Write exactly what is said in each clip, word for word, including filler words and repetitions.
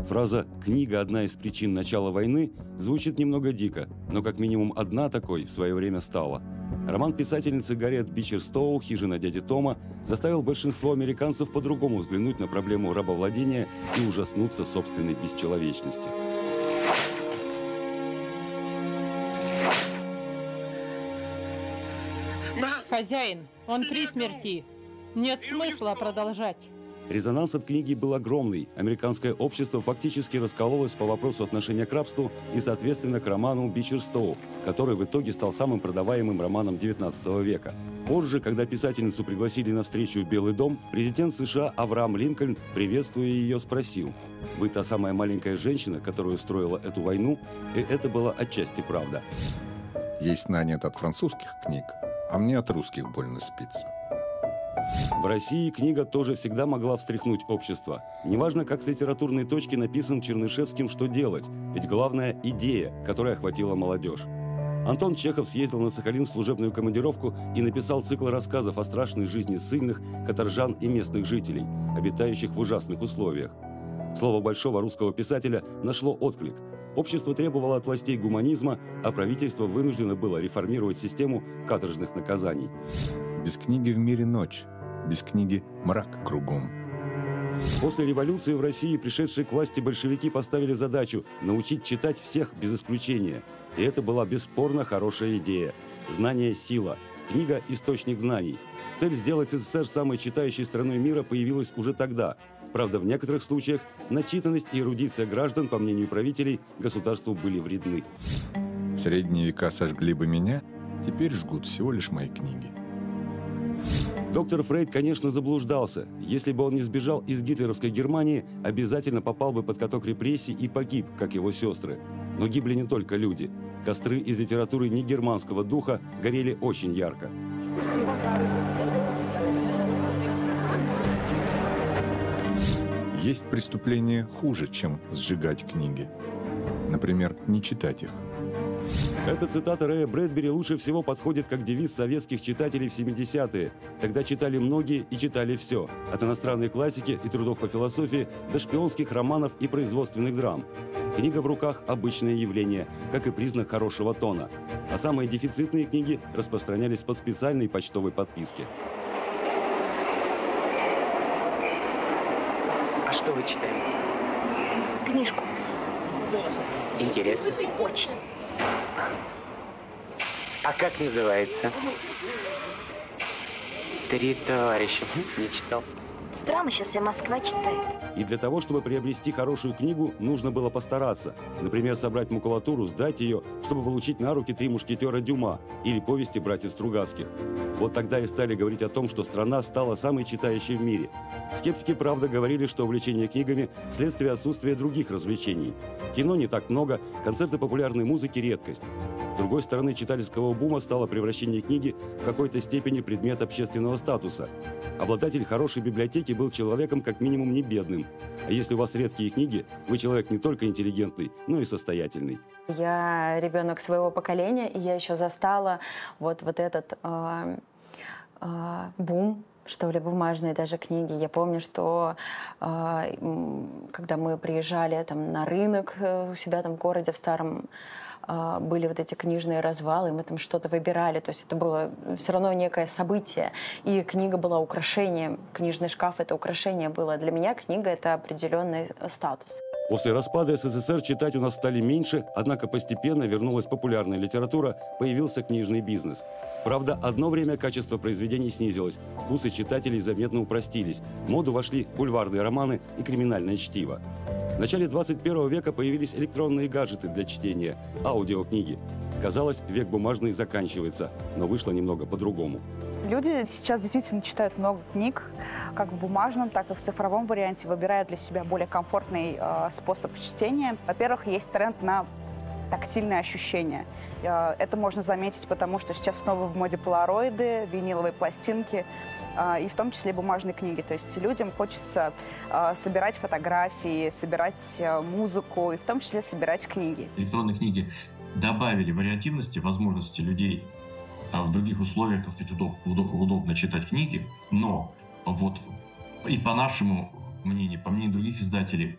Фраза «книга – одна из причин начала войны» звучит немного дико, но как минимум одна такой в свое время стала. Роман писательницы Гарриет Бичер Стоул «Хижина дяди Тома» заставил большинство американцев по-другому взглянуть на проблему рабовладения и ужаснуться собственной бесчеловечности. Хозяин, он при смерти. Нет смысла продолжать. Резонанс от книги был огромный. Американское общество фактически раскололось по вопросу отношения к рабству и, соответственно, к роману Бичер Стоул, который в итоге стал самым продаваемым романом девятнадцатого века. Позже, когда писательницу пригласили на встречу в Белый дом, президент США Авраам Линкольн, приветствуя ее, спросил: «Вы та самая маленькая женщина, которая устроила эту войну?» И это была отчасти правда. Ей сна нет от французских книг, а мне от русских больно спится. В России книга тоже всегда могла встряхнуть общество. Неважно, как с литературной точки написан Чернышевским «Что делать?», ведь главная – идея, которая охватила молодежь. Антон Чехов съездил на Сахалин в служебную командировку и написал цикл рассказов о страшной жизни ссыльных, каторжан и местных жителей, обитающих в ужасных условиях. Слово большого русского писателя нашло отклик. Общество требовало от властей гуманизма, а правительство вынуждено было реформировать систему каторжных наказаний. Без книги в мире ночь, без книги мрак кругом. После революции в России пришедшие к власти большевики поставили задачу научить читать всех без исключения. И это была бесспорно хорошая идея. Знание – сила. Книга – источник знаний. Цель сделать СССР самой читающей страной мира появилась уже тогда. Правда, в некоторых случаях начитанность и эрудиция граждан, по мнению правителей, государству были вредны. В средние века сожгли бы меня, теперь жгут всего лишь мои книги. Доктор Фрейд, конечно, заблуждался. Если бы он не сбежал из гитлеровской Германии, обязательно попал бы под каток репрессий и погиб, как его сестры. Но гибли не только люди. Костры из литературы негерманского духа горели очень ярко. Есть преступления хуже, чем сжигать книги. Например, не читать их. Эта цитата Рэя Брэдбери лучше всего подходит как девиз советских читателей в семидесятые. Тогда читали многие и читали все. От иностранной классики и трудов по философии до шпионских романов и производственных драм. Книга в руках – обычное явление, как и признак хорошего тона. А самые дефицитные книги распространялись под специальной почтовой подписки. А что вы читаете? Книжку. Интересно? Очень. А как называется? Три товарища. Не читал. Странно, сейчас вся Москва читает. И для того, чтобы приобрести хорошую книгу, нужно было постараться. Например, собрать макулатуру, сдать ее, чтобы получить на руки «Три мушкетера» Дюма или повести братьев Стругацких. Вот тогда и стали говорить о том, что страна стала самой читающей в мире. Скептики, правда, говорили, что увлечение книгами – следствие отсутствия других развлечений. Кино не так много, концерты популярной музыки – редкость. С другой стороны, читательского бума стало превращение книги в какой-то степени предмет общественного статуса. Обладатель хорошей библиотеки был человеком как минимум не бедным. А если у вас редкие книги, вы человек не только интеллигентный, но и состоятельный. Я ребенок своего поколения, и я еще застала вот, вот этот э, э, бум, что ли, бумажные даже книги. Я помню, что э, когда мы приезжали там, на рынок у себя там в городе, в старом, э, были вот эти книжные развалы, мы там что-то выбирали. То есть это было все равно некое событие. И книга была украшением. Книжный шкаф — это украшение было. Для меня книга — это определенный статус. После распада СССР читать у нас стали меньше, однако постепенно вернулась популярная литература, появился книжный бизнес. Правда, одно время качество произведений снизилось, вкусы читателей заметно упростились, в моду вошли бульварные романы и криминальное чтиво. В начале двадцать первого века появились электронные гаджеты для чтения, аудиокниги. Казалось, век бумажный заканчивается, но вышло немного по-другому. Люди сейчас действительно читают много книг, как в бумажном, так и в цифровом варианте, выбирают для себя более комфортный э, способ чтения. Во-первых, есть тренд на тактильные ощущения. Э, это можно заметить, потому что сейчас снова в моде полароиды, виниловые пластинки, э, и в том числе бумажные книги. То есть людям хочется э, собирать фотографии, собирать э, музыку, и в том числе собирать книги. Электронные книги добавили вариативности, возможности людей в других условиях, так сказать, удоб, удоб, удобно читать книги, но вот и по нашему мнению, по мнению других издателей,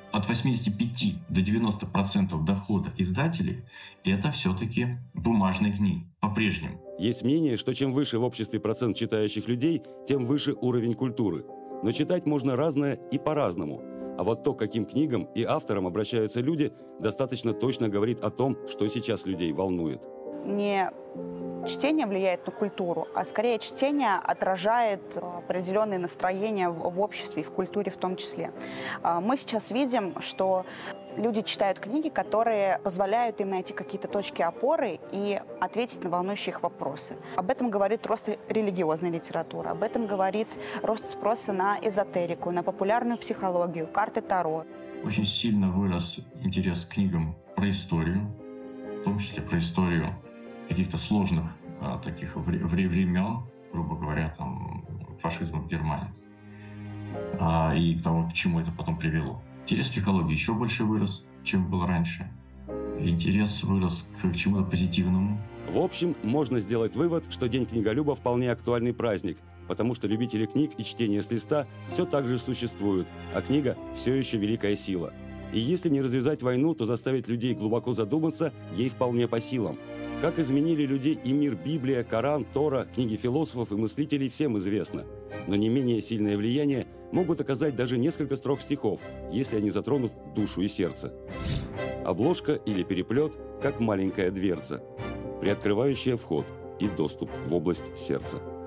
от восьмидесяти пяти до девяноста процентов дохода издателей – это все-таки бумажные книги по-прежнему. Есть мнение, что чем выше в обществе процент читающих людей, тем выше уровень культуры. Но читать можно разное и по-разному. А вот то, к каким книгам и авторам обращаются люди, достаточно точно говорит о том, что сейчас людей волнует. Не чтение влияет на культуру, а скорее чтение отражает определенные настроения в обществе и в культуре в том числе. Мы сейчас видим, что люди читают книги, которые позволяют им найти какие-то точки опоры и ответить на волнующие их вопросы. Об этом говорит рост религиозной литературы, об этом говорит рост спроса на эзотерику, на популярную психологию, карты Таро. Очень сильно вырос интерес к книгам про историю, в том числе про историю каких-то сложных а, таких времен, грубо говоря, там, фашизма в Германии, а, и к тому, к чему это потом привело. Интерес к психологии еще больше вырос, чем был раньше. Интерес вырос к чему-то позитивному. В общем, можно сделать вывод, что День книголюба вполне актуальный праздник, потому что любители книг и чтения с листа все так же существуют, а книга все еще великая сила. И если не развязать войну, то заставить людей глубоко задуматься ей вполне по силам. Как изменили людей и мир Библия, Коран, Тора, книги философов и мыслителей, всем известно. Но не менее сильное влияние могут оказать даже несколько строк стихов, если они затронут душу и сердце. Обложка или переплет, как маленькая дверца, приоткрывающая вход и доступ в область сердца.